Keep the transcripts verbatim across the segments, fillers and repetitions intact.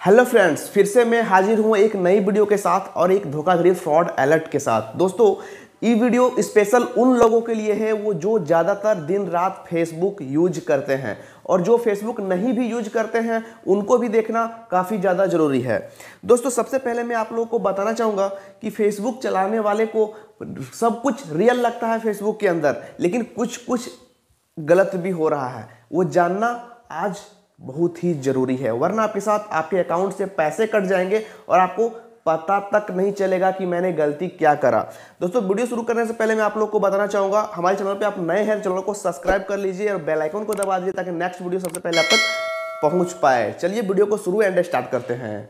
Hello friends, फिर से मैं हाजिर हूँ एक नई वीडियो के साथ और एक धोखाधड़ी फ्रॉड अलर्ट के साथ। दोस्तों, ये वीडियो स्पेशल उन लोगों के लिए है वो जो ज़्यादातर दिन रात फेसबुक यूज करते हैं, और जो फेसबुक नहीं भी यूज करते हैं उनको भी देखना काफ़ी ज़्यादा ज़रूरी है। दोस्तों, सबसे पहले मैं आप लोगों को बताना चाहूँगा कि फेसबुक चलाने वाले को सब कुछ रियल लगता है फेसबुक के अंदर, लेकिन कुछ कुछ गलत भी हो रहा है। वो जानना आज बहुत ही जरूरी है, वरना आपके साथ आपके अकाउंट से पैसे कट जाएंगे और आपको पता तक नहीं चलेगा कि मैंने गलती क्या करा। दोस्तों, वीडियो शुरू करने से पहले मैं आप लोग को बताना चाहूंगा, हमारे चैनल पे आप नए हैं, चैनल को सब्सक्राइब कर लीजिए और बेल आइकन को दबा दीजिए ताकि नेक्स्ट वीडियो सबसे पहले आप तक पहुंच पाए। चलिए वीडियो को शुरू एंड स्टार्ट करते हैं।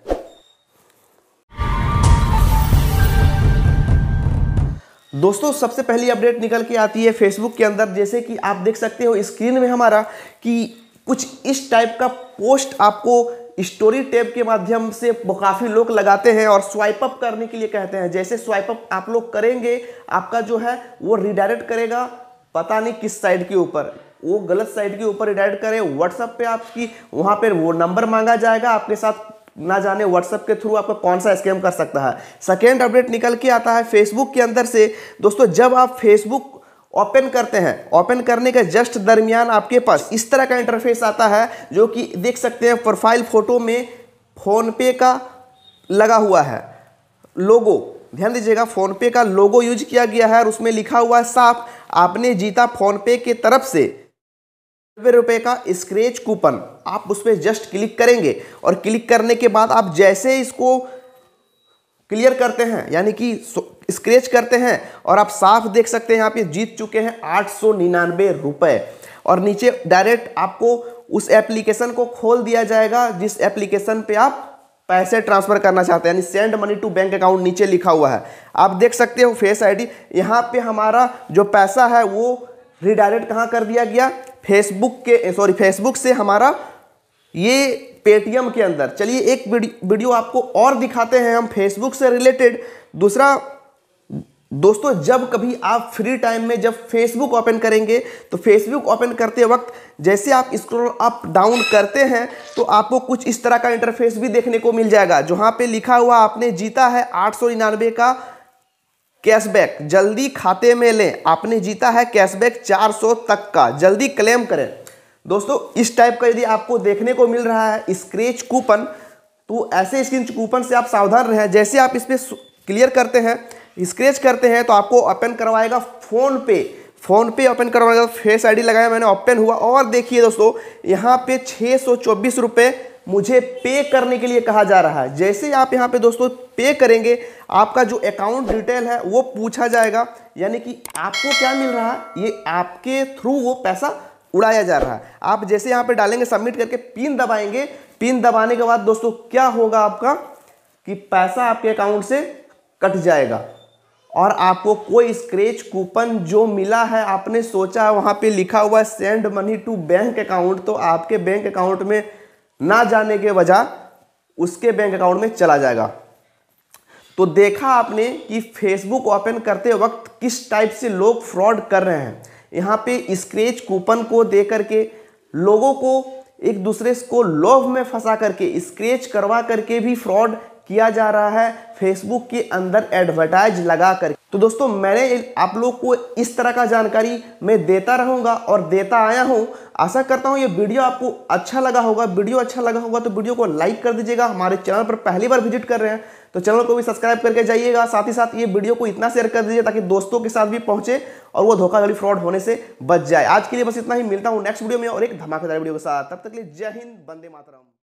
दोस्तों, सबसे पहली अपडेट निकल के आती है फेसबुक के अंदर। जैसे कि आप देख सकते हो स्क्रीन में हमारा कि कुछ इस टाइप का पोस्ट आपको स्टोरी टैब के माध्यम से काफ़ी लोग लगाते हैं और स्वाइप अप करने के लिए कहते हैं। जैसे स्वाइप अप आप लोग करेंगे, आपका जो है वो रिडायरेक्ट करेगा पता नहीं किस साइड के ऊपर, वो गलत साइड के ऊपर रिडायरेक्ट करे। व्हाट्सएप पे आपकी वहाँ पर वो नंबर मांगा जाएगा, आपके साथ ना जाने व्हाट्सएप के थ्रू आपका कौन सा स्कैम कर सकता है। सेकेंड अपडेट निकल के आता है फेसबुक के अंदर से। दोस्तों, जब आप फेसबुक ओपन करते हैं, ओपन करने के जस्ट दरमियान आपके पास इस तरह का इंटरफेस आता है, जो कि देख सकते हैं प्रोफाइल फोटो में फोन पे का लगा हुआ है लोगो। ध्यान दीजिएगा, फोन पे का लोगो यूज किया गया है और उसमें लिखा हुआ है साफ, आपने जीता फोन पे के तरफ से नब्बे रुपये का स्क्रैच कूपन। आप उस पर जस्ट क्लिक करेंगे और क्लिक करने के बाद आप जैसे इसको क्लियर करते हैं, यानी कि स्क्रैच करते हैं, और आप साफ देख सकते हैं यहाँ पे जीत चुके हैं आठ सौ निन्यानवे रुपये। और नीचे डायरेक्ट आपको उस एप्लीकेशन को खोल दिया जाएगा जिस एप्लीकेशन पे आप पैसे ट्रांसफर करना चाहते हैं, यानी send money to bank account नीचे लिखा हुआ है। आप देख सकते हो फेस आईडी, यहाँ पे हमारा जो पैसा है वो रिडायरेक्ट कहाँ कर दिया गया, फेसबुक के सॉरी फेसबुक से हमारा ये पेटीएम के अंदर। चलिए एक वीडियो आपको और दिखाते हैं हम फेसबुक से रिलेटेड। दूसरा दोस्तों, जब कभी आप फ्री टाइम में जब फेसबुक ओपन करेंगे तो फेसबुक ओपन करते वक्त जैसे आप स्क्रॉल अप डाउन करते हैं तो आपको कुछ इस तरह का इंटरफेस भी देखने को मिल जाएगा, जहां पे लिखा हुआ आपने जीता है आठ सौ निन्यानवे का कैशबैक, जल्दी खाते में लें, आपने जीता है कैशबैक चार सौ तक का, जल्दी क्लेम करें। दोस्तों, इस टाइप का यदि आपको देखने को मिल रहा है स्क्रैच कूपन, तो ऐसे स्क्रैच कूपन से आप सावधान रहें। जैसे आप इस पर क्लियर करते हैं, स्क्रैच करते हैं, तो आपको ओपन करवाएगा फोन पे। फोन पे ओपन करवाएगा, फेस आईडी लगाया मैंने, ओपन हुआ और देखिए दोस्तों, यहाँ पे छः सौ चौबीस रुपये मुझे पे करने के लिए कहा जा रहा है। जैसे आप यहाँ पे दोस्तों पे करेंगे, आपका जो अकाउंट डिटेल है वो पूछा जाएगा, यानी कि आपको क्या मिल रहा है, ये आपके थ्रू वो पैसा उड़ाया जा रहा है। आप जैसे यहाँ पे डालेंगे, सबमिट करके पिन दबाएंगे, पिन दबाने के बाद दोस्तों क्या होगा आपका कि पैसा आपके अकाउंट से कट जाएगा और आपको कोई स्क्रैच कूपन जो मिला है, आपने सोचा वहाँ पे लिखा हुआ है send money to bank account, तो आपके बैंक अकाउंट में ना जाने के वजह उसके बैंक अकाउंट में चला जाएगा। तो देखा आपने कि फेसबुक ओपन करते वक्त किस टाइप से लोग फ्रॉड कर रहे हैं। यहाँ पे स्क्रैच कूपन को दे करके लोगों को एक दूसरे को लोभ में फंसा करके स्क्रैच करवा करके भी फ्रॉड किया जा रहा है फेसबुक के अंदर एडवर्टाइज लगा कर। तो दोस्तों, मैंने आप लोग को इस तरह का जानकारी मैं देता रहूँगा और देता आया हूँ। आशा करता हूँ ये वीडियो आपको अच्छा लगा होगा। वीडियो अच्छा लगा होगा तो वीडियो को लाइक कर दीजिएगा। हमारे चैनल पर पहली बार विजिट कर रहे हैं तो चैनल को भी सब्सक्राइब करके जाइएगा। साथ ही साथ ये वीडियो को इतना शेयर कर दीजिए ताकि दोस्तों के साथ भी पहुंचे और वो धोखाधड़ी फ्रॉड होने से बच जाए। आज के लिए बस इतना ही, मिलता हूँ नेक्स्ट वीडियो में और एक धमाकेदार वीडियो के साथ। तब तक के लिए जय हिंद, वंदे मातरम।